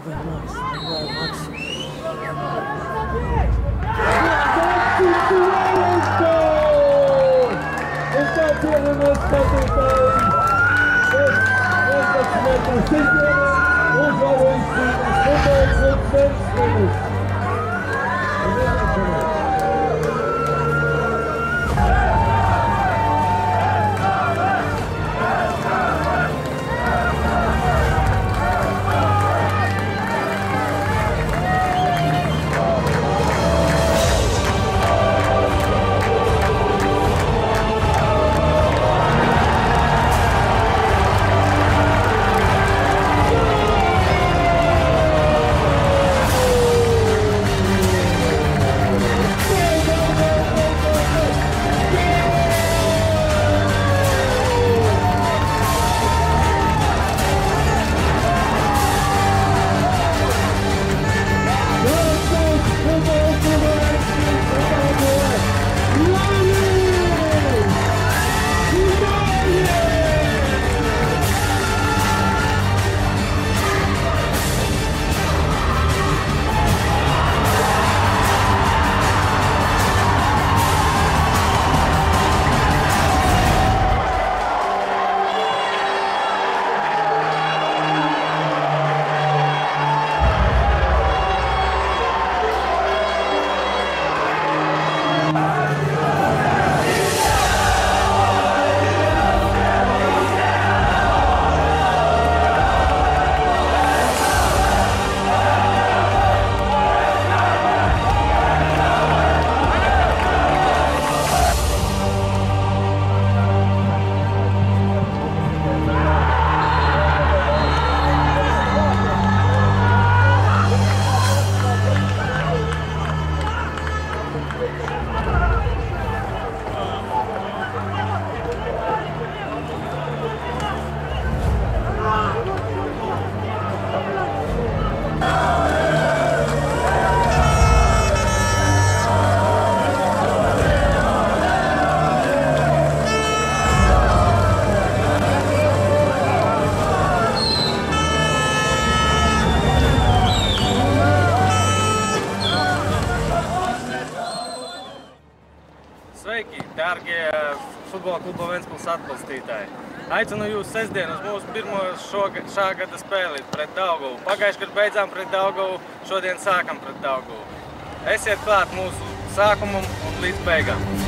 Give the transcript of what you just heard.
Sveiki, dārgie futbola kluba Ventspils atbalstītāji! Aicinu jūs sestdien uz mūsu pirmo šā gada spēli pret Daugavu. Pagājuši gadu beidzām pret Daugavu, šodien sākam pret Daugavu. Esiet klāt mūsu sākumam un līdz beigām!